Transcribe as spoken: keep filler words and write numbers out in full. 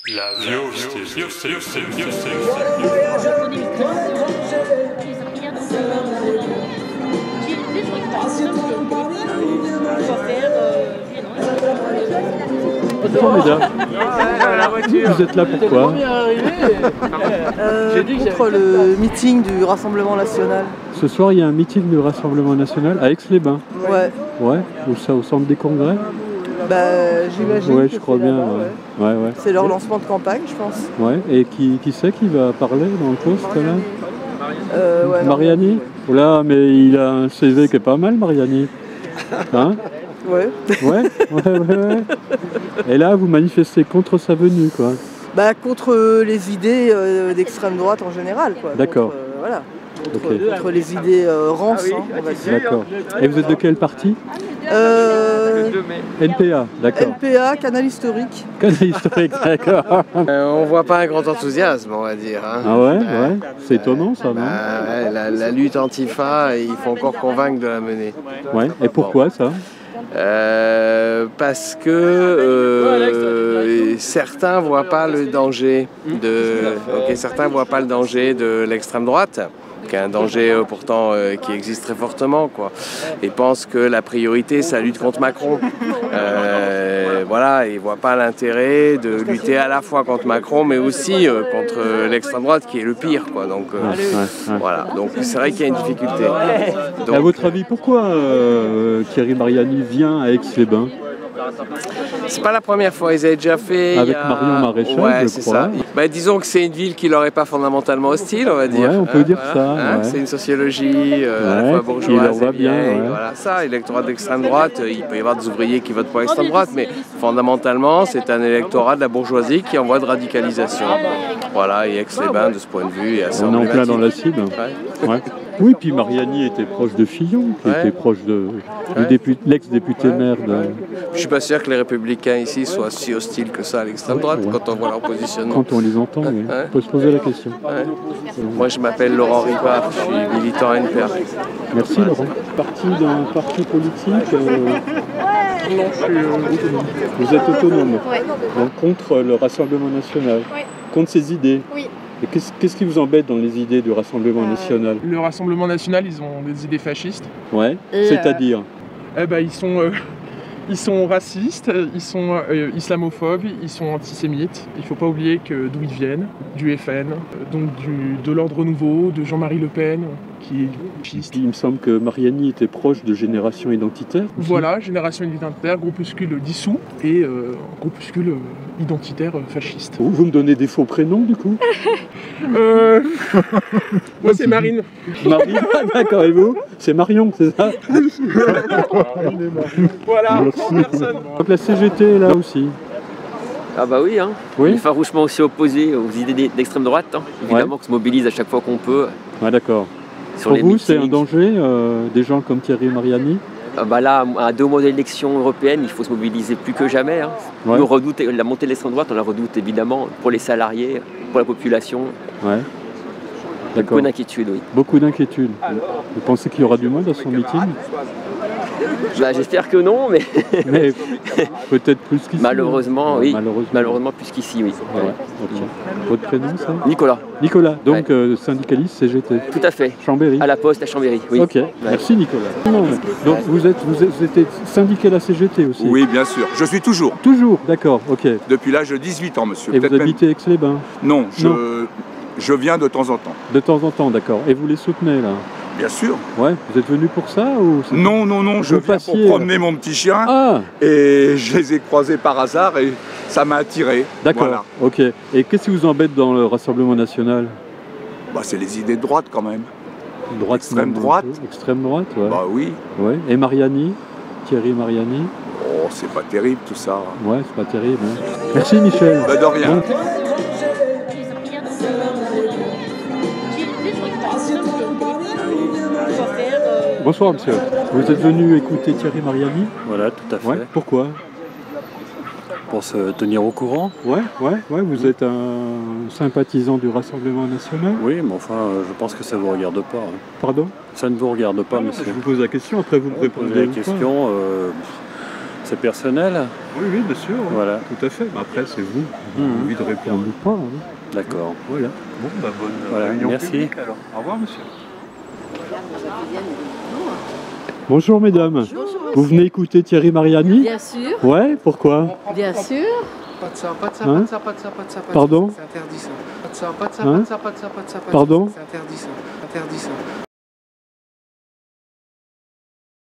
La Viosté, Viosté, Viosté, Viosté. Bonjour mesdames, vous êtes là pourquoi? euh, Contre le meeting du Rassemblement National. Ce soir il y a un meeting du Rassemblement National à Aix-les-Bains. Ouais. Ouais, où ça, au centre des congrès? Bah j'imagine. Ouais, que je crois bien. Ouais. Ouais. Ouais, ouais. C'est leur lancement de campagne, je pense. Ouais, et qui, qui c'est qui va parler dans le poste là? Euh, ouais, Mariani? ouais. Oh là, mais il a un C V qui est pas mal, Mariani. Hein? Ouais. Ouais, ouais, ouais, ouais. Et là, vous manifestez contre sa venue, quoi. Bah contre les idées euh, d'extrême droite en général, quoi. D'accord. Euh, voilà. Contre, Okay. contre les idées euh, rances, hein, on va dire. D'accord. Et vous êtes de quel parti? Euh, N P A, d'accord. N P A, Canal Historique. Canal Historique, d'accord. Euh, on voit pas un grand enthousiasme, on va dire. Hein. Ah ouais, Euh, ouais. C'est étonnant ça, non? bah, ouais, la, la lutte antifa, il faut encore convaincre de la mener. Ouais. Et pourquoi ça? Euh, parce que euh, certains voient pas le danger de, ok, certains voient pas le danger de l'extrême droite, qui est un danger euh, pourtant euh, qui existe très fortement, quoi, et pensent que la priorité c'est la lutte contre Macron. Euh, voilà, ils voient pas l'intérêt de lutter à la fois contre Macron, mais aussi euh, contre l'extrême droite qui est le pire, quoi. Donc euh, ouais, ouais, ouais. voilà, donc c'est vrai qu'il y a une difficulté. Donc, à votre avis, pourquoi euh, Thierry Mariani vient à Aix-les-Bains? c'est pas la première fois, ils avaient déjà fait. Avec a... Marion Maréchal, ouais, je c'est crois. ça. Bah, disons que c'est une ville qui leur est pas fondamentalement hostile, on va dire. Ouais, on peut hein, dire voilà, ça. Hein, ouais. C'est une sociologie euh, ouais, à la fois qui leur bourgeoise va et bien. vieille. Ouais. Voilà, ça, électorat d'extrême droite, il peut y avoir des ouvriers qui votent pour l'extrême droite, mais fondamentalement, c'est un électorat de la bourgeoisie qui est en voie de radicalisation. Voilà, et Aix-les-Bains, de ce point de vue, est assez On est en plein emblématique. dans la cible. Ouais. Ouais. Oui, puis Mariani était proche de Fillon, qui Ouais. était proche de Ouais. ouais. l'ex-député Ouais. maire de... Je suis pas sûr que les républicains ici soient si hostiles que ça à l'extrême droite Ouais. quand on voit leur positionnement. Quand on les entend, oui. Ouais. On peut se poser la question. Ouais. Moi, je m'appelle Laurent Ripard, je suis militant N P A. Merci Laurent. Parti d'un parti politique, euh... non, je suis euh, autonome. Vous êtes autonome, Ouais. donc contre le Rassemblement National, Ouais. contre ses idées. Oui. Et qu'est-ce, qu'est-ce qui vous embête dans les idées du Rassemblement Euh, National? Le Rassemblement National, ils ont des idées fascistes. Ouais, Et, c'est-à-dire Eh ben, ils sont, euh, ils sont racistes, ils sont euh, islamophobes, ils sont antisémites. Il ne faut pas oublier que d'où ils viennent, du F N, euh, donc du, de l'Ordre Nouveau, de Jean-Marie Le Pen, qui est fasciste. il me semble que Mariani était proche de Génération Identitaire. aussi. Voilà, génération identitaire, groupuscule dissous et euh, groupuscule euh, identitaire euh, fasciste. Oh, vous me donnez des faux prénoms du coup? Euh... Moi, c'est Marine. Marine, d'accord, et vous? C'est Marion, c'est ça? Voilà, Merci. en personne. Donc la C G T est là aussi. Ah bah oui, hein. Oui. Il est farouchement aussi opposé aux idées d'extrême droite, hein. Évidemment qu'on se mobilise à chaque fois qu'on peut Ouais, d'accord. sur Pour les vous, c'est un meetings. danger, euh, des gens comme Thierry Mariani? Ah bah là, à deux mois d'élection européenne, il faut se mobiliser plus que jamais, hein. Ouais. Nous, on redoute la montée de l'extrême droite, on la redoute évidemment pour les salariés, pour la population. Ouais. D'accord. Beaucoup d'inquiétude, oui. Beaucoup d'inquiétudes. Vous pensez qu'il y aura du monde à son meeting? Bah, j'espère que non, mais Mais peut-être plus qu'ici. malheureusement, Ouais, oui. Malheureusement. Malheureusement plus qu'ici, oui. Ouais, ok. Votre prénom, ça? Nicolas, Nicolas, donc Ouais. euh, syndicaliste C G T. tout à fait. Chambéry. À la Poste, à Chambéry, oui. Ok, merci Nicolas. Non, mais- donc vous êtes, vous êtes, vous êtes syndiqué à la C G T aussi? Oui, bien sûr. Je suis toujours. Toujours, d'accord, ok. Depuis l'âge de dix-huit ans, monsieur. Et vous Peut-être même- habitez Aix-les-Bains? Non, je... Non. je viens de temps en temps. De temps en temps, d'accord. Et vous les soutenez là? Bien sûr. Ouais, vous êtes venu pour ça ou c'est- Non, non, non, je Vous viens passiez, pour promener mon petit chien Ah, et je les ai croisés par hasard et ça m'a attiré. d'accord, Voilà. ok. Et qu'est-ce qui vous embête dans le Rassemblement National? Bah, c'est les idées de droite quand même. Droite, Extrême non, droite. un peu. Extrême droite, ouais. Bah oui. Ouais. Et Mariani? Thierry Mariani? Oh, c'est pas terrible tout ça. Ouais, c'est pas terrible. Hein. Merci Michel. Bah, de rien. Bon. Bonsoir monsieur. Vous êtes venu écouter Thierry Mariani? Voilà, tout à fait. Ouais. Pourquoi? Pour se tenir au courant. Ouais, ouais, ouais. Vous êtes un sympathisant du Rassemblement National? Oui, mais enfin, euh, je pense que ça ne vous regarde pas. hein. Pardon? Ça ne vous regarde pas, Je monsieur. vous pose la question, après vous me Vous répondez. posez la ou pas. question. euh, C'est personnel? Oui, oui, bien sûr. hein. Voilà. Tout à fait. Mais après, c'est vous. Vous Mhm. avez envie de répondre ou pas. hein. D'accord. Voilà. Bon, bah, bonne Voilà, réunion merci. publique, alors. Au revoir, monsieur. Bonjour, mesdames. Vous venez écouter Thierry Mariani? Bien sûr, Ouais, pourquoi? bien sûr. Pas de ça, pas de ça, Hein pas de ça, pas de ça, pas de ça, pas de Pardon ça, c'est interdit ça. Pas de ça, pas de ça, Hein pas de ça, pas de ça, pas de ça, pas de ça, Pardon c'est interdit ça, interdit ça.